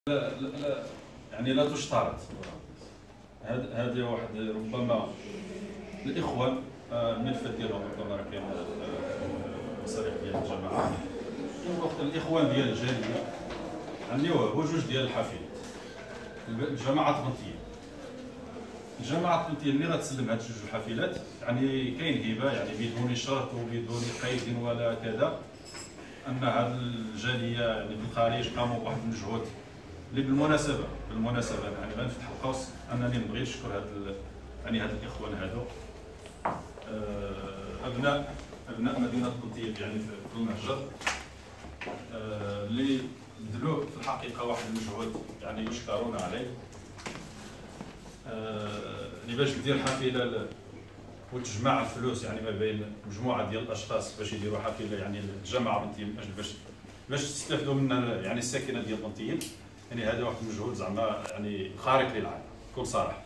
لا يعني لا تشترط. هذه واحد ربما الاخوان الملفات ديالهم ربما راه كاين المصالح ديال الجماعه. وقت الاخوان ديال الجاليه عنيوه هو جوج ديال الحافلات. الجماعه الطنطيه اللي غتسلم هاد جوج الحافلات يعني كاين هبه يعني بدون شرط وبدون قيد ولا كذا ان هاد الجاليه يعني في الخارج قاموا بواحد المجهود اللي بالمناسبه يعني غنفتح القوس انني نبغي نشكر هاد يعني هاد الاخوان هادو ابناء مدينه الطنطيه يعني في المهجر اللي بذلوا في الحقيقه واحد المجهود يعني يشكرون عليه اللي باش دير حافله وتجمع الفلوس يعني ما بين مجموعه ديال الاشخاص باش يديروا حافله يعني الجامعه بنتيه من اجل باش تستافدوا منها يعني الساكنه ديال طنطيه. يعني هذا واحد المجهود زعما يعني خارق للعاده بكل صراحه.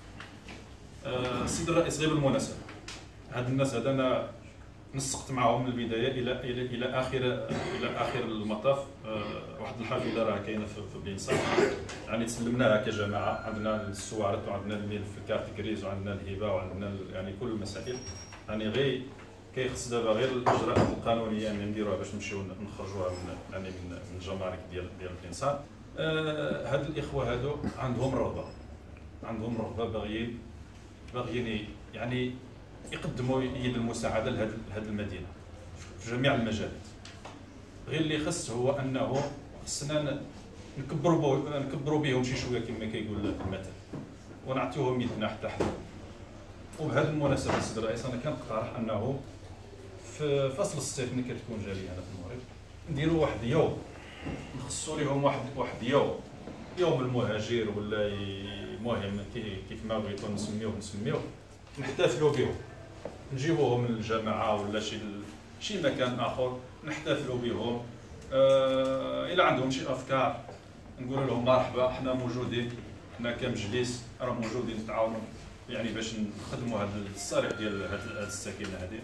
السيد الرئيس غير بالمناسبه هاد الناس هذا انا نسقت معهم من البدايه الى اخر المطاف. واحد الحافله راه كاينه في بلينصا يعني تسلمناها كجماعه. عندنا السوارت وعندنا الملف الكارت كريز وعندنا الهبه وعندنا يعني كل المسائل يعني غير كيخص دابا غير الاجراءات القانونيه يعني نديروها باش نمشيو نخرجوها من الجمارك ديال بلينصا. هاد الاخوه هادو عندهم رغبه باغيين يعني يقدموا يد المساعده لهذه المدينه في جميع المجالات. غير اللي خص هو انه خصنا نكبروا بهم شي شويه كما كيقول المثل ونعطيوهم يدنا حتى حدا. وبهذه المناسبه السيد الرئيس انا كنقترح انه في فصل الصيف ملي كتكون جاليه هنا في المغرب نديروا واحد يوم نخصصوا لهم واحد يوم المهاجر ولا المهم كيف ما بغيتو نسميوه نحتفلوا بهم. نجيبوهم من الجامعه ولا شي مكان اخر نحتفلوا بهم. الى عندهم شي افكار نقول لهم مرحبا حنا موجودين، حنا كمجلس راه موجودين نتعاونوا يعني باش نخدموا هذا الصالح ديال هذه الساكنه هذه.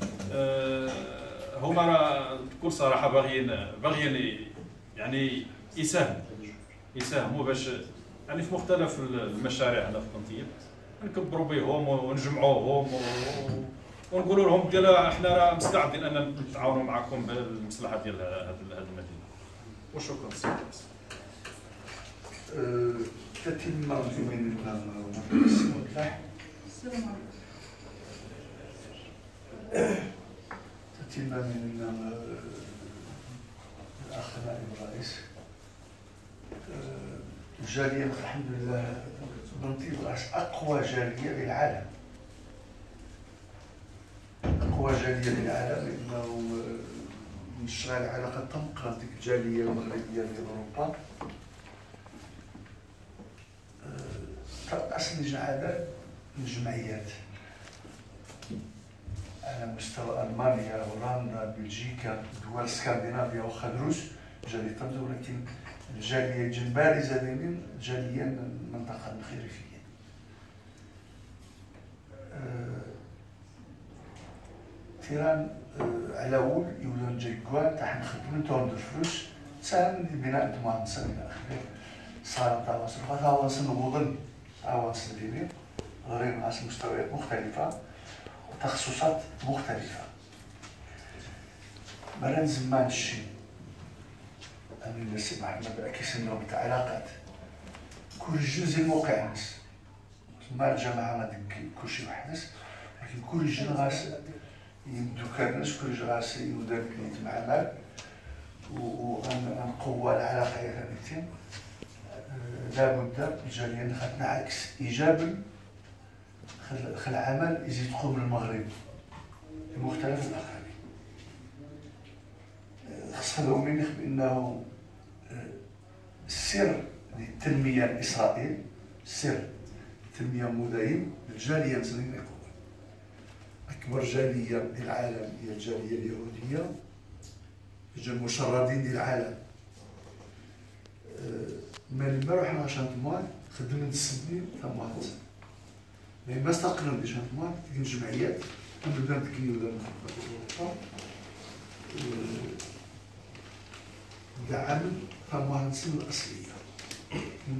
هما راه بكل صراحه باغيين يعني يساهموا باش يعني في مختلف المشاريع هنا في طنطيه نكبروا بهم ونجمعوهم ونقولوا لهم ديال حنا راه مستعدين ان نتعاونوا معكم بالمصلحه ديال هذه المدينه. وشكرا سي الرئيس. تتم من الاخ نائب الرئيس الجاليه الحمد لله طنطيه اقوى جاليه للعالم. لانه من الشرع العلاقه تنقل ديك الجاليه المغربيه لاوروبا. ترأس لجنة عدد من الجمعيات على مستوى المانيا، هولندا، بلجيكا، دول اسكندنافيا وخدروس جاليه طنجة، ولكن الجاليه جن بارزه من جاليه من المنطقه المخرفيه. تيران علاول يولون جيكوان تاع نخدمو نتوردو الفلوس تساهم لبناء المهندسين الى اخره. صار تواصل نهوضن تواصل ديني غير مع مستويات مختلفه وتخصصات مختلفه. مرة زمان الشيء أنا السي محمد أكيس إنه تاع علاقات كل جزء موقع ناس ما الجماعة ما كلشي وحدس، لكن كل جزء غاس يمدو كناس كل جزء غاس يودر كليت مع مال ونقوى العلاقة هذيتين. لابد الجالية خاطنا عكس إيجابا خل عمل يزيد تقوم المغرب في مختلف الأقاليم. خص هذا منيخ بأنه السر للتنمية الإسرائيل سر التنمية مدايم للجالية المسلمين يقول أكبر جالية للعالم هي الجالية اليهودية، هي المشردين للعالم. لما روحنا شانتمان خدمنا السنين تاع مهندس لأن ما استقلنا بشانتمان تكون جمعيات نبدا نتكلم ولا دعم المهندسين الأصلية.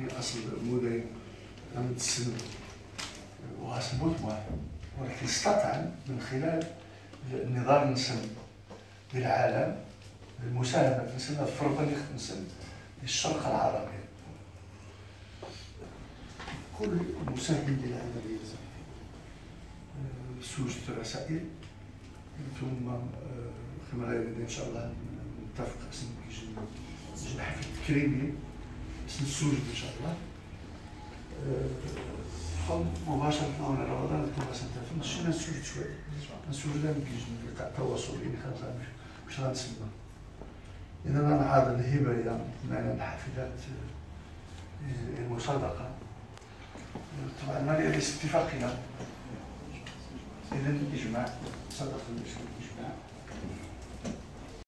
اصل مولاي من السن وغاسموت ولكن استطعم من خلال النظام نسم للعالم المساهمه نسم الفرض اللي نسم للشرق العربي. كل مساهم للعمليه سوجت رسائل ثم كما غير ان شاء الله نتفق كيجي الحفل التكريمي نسوجد ان شاء الله مباشرة على رمضان ثم سنتفق مشينا نسوجد شوية نسوجد كيجي لقاء تواصلي خاصة واش غنسمى. إذا أنا هذا الهبة معنا الحافلات المصادقة طبعا ما ليس اتفاقنا إذا الإجماع صدق الإجماع